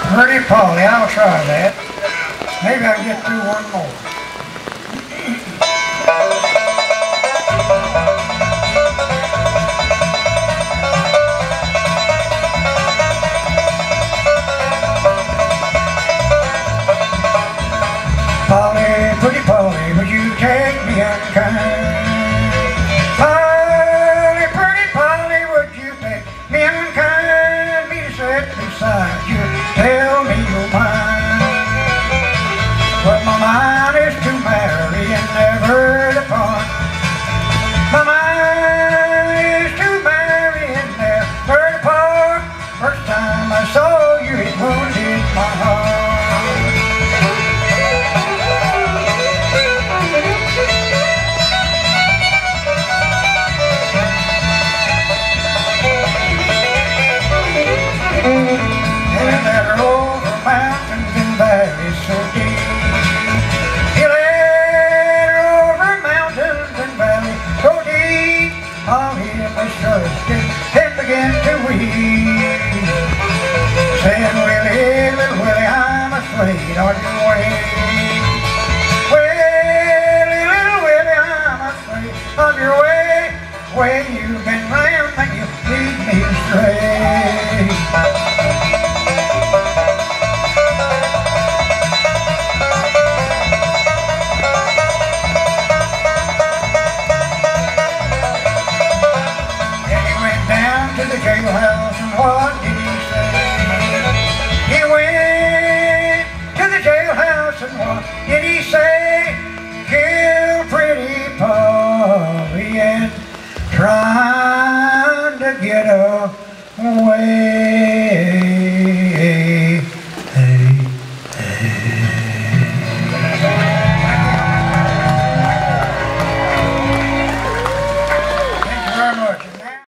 Pretty Polly, I'll try that. Maybe I can get through one more. Polly, pretty Polly, would you take me unkind? Polly, pretty Polly, would you take me unkind? Me to sit beside you, tell me your mind. But my mind is to marry and never depart. My mind is to marry and never depart. First time I saw you, it wounded my heart. And that over mountains and valleys so deep. You led her over mountains and valleys so deep. I'll hear my trusted and begin to weep. Saying, Willie, little Willie, I'm afraid on your way. Willie, little Willie, I'm afraid of your way. Way you